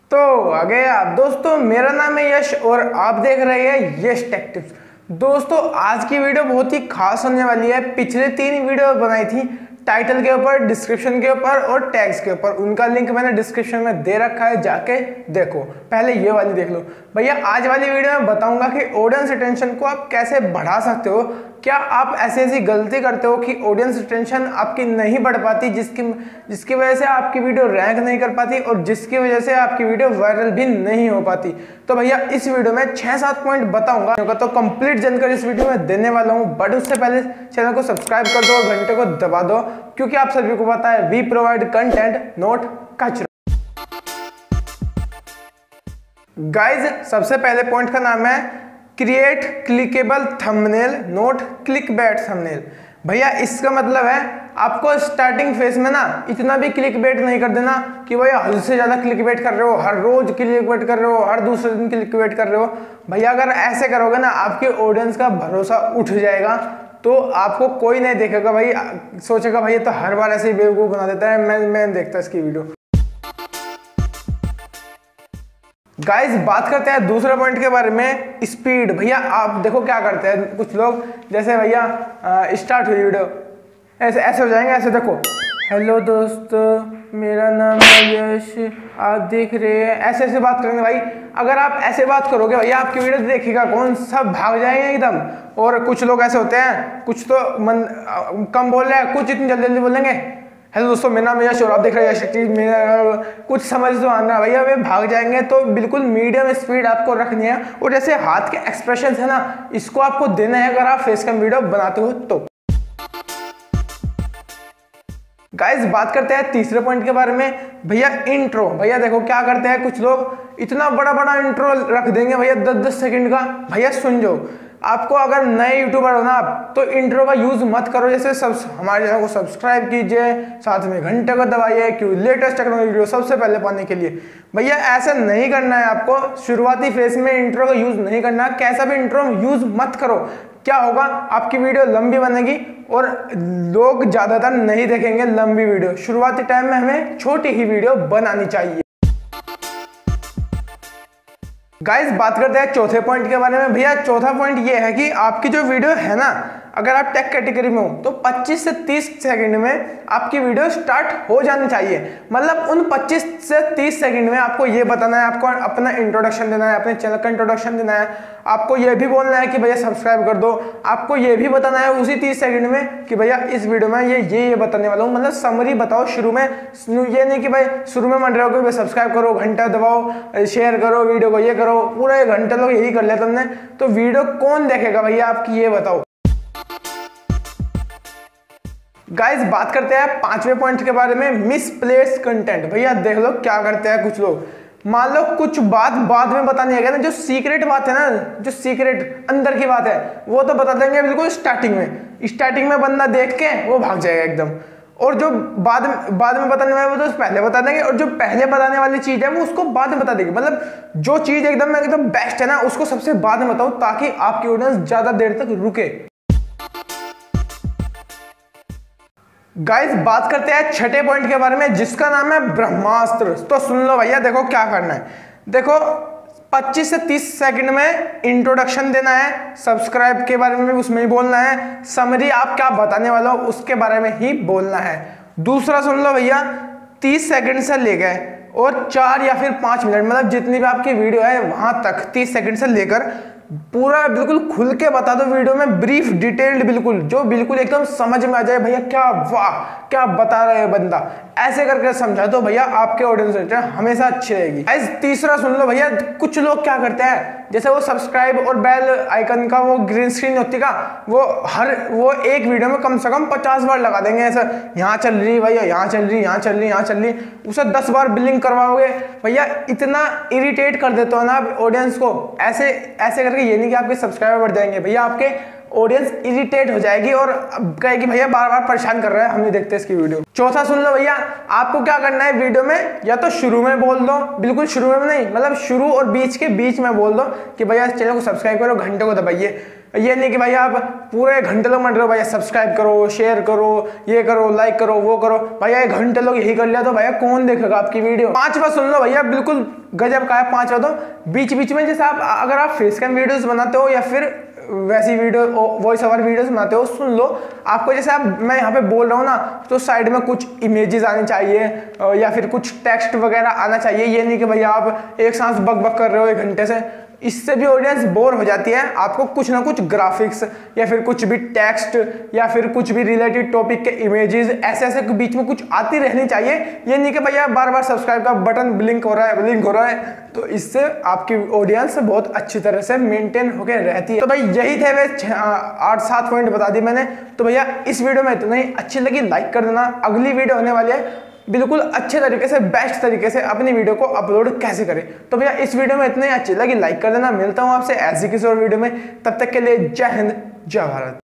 तो आ गए आप दोस्तों, मेरा नाम है यश और आप देख रहे हैं यश टेक टिप्स। दोस्तों आज की वीडियो बहुत ही खास होने वाली है। पिछले 3 वीडियो बनाई थी टाइटल के ऊपर, डिस्क्रिप्शन के ऊपर और टैग्स के ऊपर। उनका लिंक मैंने डिस्क्रिप्शन में दे रखा है, जाके देखो। पहले ये वाली देख लो भैया। आज वाली वीडियो में बताऊंगा कि ऑडियंस रिटेंशन को आप कैसे बढ़ा सकते हो। क्या आप ऐसी गलती करते हो कि ऑडियंस रिटेंशन आपकी नहीं बढ़ पाती, जिसकी वजह से आपकी वीडियो रैंक नहीं कर पाती और जिसकी वजह से आपकी वीडियो वायरल भी नहीं हो पाती? तो भैया इस वीडियो में 6-7 पॉइंट बताऊंगा, तो कंप्लीट जानकारी इस वीडियो में देने वाला हूं। बट उससे पहले चैनल को सब्सक्राइब कर दो और घंटे को दबा दो, क्योंकि आप सभी को पता है वी प्रोवाइड कंटेंट नॉट कचरा। गाइज सबसे पहले पॉइंट का नाम है create clickable thumbnail not clickbait thumbnail. भैया इसका मतलब है आपको स्टार्टिंग फेज में ना इतना भी क्लिकबैट नहीं कर देना कि भैया हद से ज्यादा क्लिकबैट कर रहे हो, हर रोज क्लिकबैट कर रहे हो, हर दूसरे दिन क्लिकबैट कर रहे हो। भैया अगर ऐसे करोगे ना आपके ऑडियंस का भरोसा उठ जाएगा, तो आपको कोई नहीं देखेगा। भाई सोचेगा भाई तो हर बार ऐसे ही बेवकूफ बना देता है, मैं देखता इसकी वीडियो। गाइस बात करते हैं दूसरे पॉइंट के बारे में, स्पीड। भैया आप देखो क्या करते हैं कुछ लोग, जैसे भैया स्टार्ट हुई वीडियो ऐसे हो जाएंगे, ऐसे देखो, हेलो दोस्तों मेरा नाम है यश, आप देख रहे हैं, ऐसे बात करेंगे। भाई अगर आप ऐसे बात करोगे भैया आपकी वीडियो देखेगा कौन? सब भाग जाएंगे एकदम। और कुछ लोग ऐसे होते हैं, कुछ तो कम बोल रहे हैं, कुछ इतनी जल्दी बोलेंगे, हेलो दोस्तों मेरा नाम यश और आप देख रहे हैं यश टेक, मेरा कुछ समझ तो आना भैया, वे भाग जाएंगे। तो बिल्कुल मीडियम स्पीड आपको रखनी है। और जैसे हाथ के एक्सप्रेशन है ना, इसको आपको देना है अगर आप फेस कैम वीडियो बनाते हो तो। गाइस बात करते हैं तीसरे पॉइंट के बारे में, भैया इंट्रो। भैया देखो क्या करते हैं कुछ लोग, इतना बड़ा इंट्रो रख देंगे भैया 10-10 सेकंड का। भैया सुन जाओ, आपको अगर नए यूट्यूबर हो ना आप, तो इंट्रो का यूज मत करो। जैसे हमारे चैनल को सब्सक्राइब कीजिए, साथ में घंटे को दबाइए, क्यों लेटेस्ट टेक्नोलॉजी वीडियो सबसे पहले पाने के लिए। भैया ऐसा नहीं करना है आपको, शुरुआती फेज में इंट्रो का यूज नहीं करना। कैसा भी इंट्रो यूज मत करो। क्या होगा, आपकी वीडियो लंबी बनेगी और लोग ज्यादातर नहीं देखेंगे लंबी वीडियो। शुरुआती टाइम में हमें छोटी ही वीडियो बनानी चाहिए। गाइस बात करते हैं चौथे पॉइंट के बारे में। भैया चौथा पॉइंट ये है कि आपकी जो वीडियो है ना, अगर आप टेक कैटेगरी में हो तो 25 से 30 सेकंड में आपकी वीडियो स्टार्ट हो जानी चाहिए। मतलब उन 25 से 30 सेकंड में आपको ये बताना है, आपको अपना इंट्रोडक्शन देना है, अपने चैनल का इंट्रोडक्शन देना है, आपको ये भी बोलना है कि भैया सब्सक्राइब कर दो, आपको ये भी बताना है उसी 30 सेकंड में कि भैया इस वीडियो में ये बताने वाला हूँ। मतलब समरी बताओ शुरू में, ये नहीं कि भाई शुरू में मन रहे हो कि भाई सब्सक्राइब करो, घंटा दबाओ, शेयर करो वीडियो को, ये करो, पूरा 1 घंटे लोग यही कर लिया तुमने, तो वीडियो कौन देखेगा भैया आपकी, ये बताओ। गाइस बात करते हैं 5वें पॉइंट के बारे में, मिसप्लेस्ड कंटेंट। भैया देख लो क्या करते हैं कुछ लोग, मान लो कुछ बात बाद में बतानी है ना, जो सीक्रेट बात है ना, जो सीक्रेट अंदर की बात है, वो तो बता देंगे बिल्कुल स्टार्टिंग में बंदा देख के वो भाग जाएगा एकदम। और जो बाद में बताने वाले वो तो पहले बता देंगे, और जो पहले बताने वाली चीज है वो उसको बाद में बता देंगे। मतलब जो चीज एकदम बेस्ट है ना, उसको सबसे बाद में बताओ, ताकि आपकी ऑडियंस ज्यादा देर तक रुके। गाइस बात करते हैं 6ठे पॉइंट के बारे में, जिसका नाम है ब्रह्मास्त्र। तो सुन लो भैया, देखो क्या करना है। देखो 25 से 30 सेकंड में इंट्रोडक्शन देना है, सब्सक्राइब के बारे में उसमें ही बोलना है, समरी आप क्या बताने वाला हो उसके बारे में ही बोलना है। दूसरा सुन लो भैया, 30 सेकंड से लेकर और 4 या फिर 5 मिनट, मतलब जितनी भी आपकी वीडियो है वहां तक 30 सेकंड से लेकर पूरा बिल्कुल खुल के बता दो वीडियो में, ब्रीफ डिटेल्ड, बिल्कुल जो बिल्कुल एकदम समझ में आ जाए भैया क्या वाह क्या बता रहे हैं बंदा। ऐसे करके समझा तो भैया आपके ऑडियंस हमेशा अच्छी रहेगी। तीसरा सुन लो भैया, कुछ लोग क्या करते हैं, जैसे वो सब्सक्राइब और बेल आइकन का वो ग्रीन स्क्रीन होती का, वो एक वीडियो में कम से कम 50 बार लगा देंगे। ऐसा यहाँ चल रही भैया, यहाँ चल रही, यहाँ चल रही, यहाँ चल रही, उसे 10 बार बिलिंग करवाओगे भैया, इतना इरिटेट कर देते हो ना आप ऑडियंस को। ऐसे करके ये नहीं कि आपके सब्सक्राइबर बढ़ जाएंगे भैया, आपके ऑडियंस इरिटेट हो जाएगी और कहेगी भैया बार बार परेशान कर रहा है, हम नहीं देखते इसकी वीडियो। चौथा सुन लो भैया, आपको क्या करना है वीडियो में, या तो शुरू में बोल दो, बिल्कुल शुरू में नहीं, मतलब शुरू और बीच के बीच में बोल दो कि भैया चैनल को सब्सक्राइब करो, घंटे को दबाइए। ये नहीं कि भाई आप पूरे घंटे लोग मंड रहे हो भैया सब्सक्राइब करो, शेयर करो, ये करो, लाइक करो, वो करो, भैया 1 घंटे लोग यही कर लिया तो भैया कौन देखेगा आपकी वीडियो। 5 बार सुन लो भैया, बिल्कुल गजब का है 5 बार। तो बीच बीच में जैसे आप अगर आप फेस कैम वीडियोस बनाते हो या फिर वैसी वीडियो वॉइस ओवर वीडियोस बनाते हो, सुन लो। आपको जैसे आप मैं यहाँ पे बोल रहा हूँ ना, तो साइड में कुछ इमेजेस आनी चाहिए या फिर कुछ टेक्स्ट वगैरह आना चाहिए। ये नहीं कि भैया आप एक सांस बक बक कर रहे हो 1 घंटे से, इससे भी ऑडियंस बोर हो जाती है। आपको कुछ ना कुछ ग्राफिक्स या फिर कुछ भी टेक्स्ट या फिर कुछ भी रिलेटेड टॉपिक के इमेजेस ऐसे ऐसे बीच में कुछ आती रहनी चाहिए। ये नहीं कि भैया बार बार सब्सक्राइब का बटन ब्लिंक हो रहा है, तो इससे आपकी ऑडियंस बहुत अच्छी तरह से मेंटेन होकर रहती है। तो भाई यही थे वे 8-7 पॉइंट बता दी मैंने। तो भैया इस वीडियो में इतना ही, अच्छी लगी लाइक कर देना। अगली वीडियो होने वाली है बिल्कुल अच्छे तरीके से, बेस्ट तरीके से अपनी वीडियो को अपलोड कैसे करें। तो भैया इस वीडियो में इतने ही, अच्छी लगी लाइक कर देना। मिलता हूं आपसे ऐसी किसी और वीडियो में, तब तक के लिए जय हिंद जय भारत।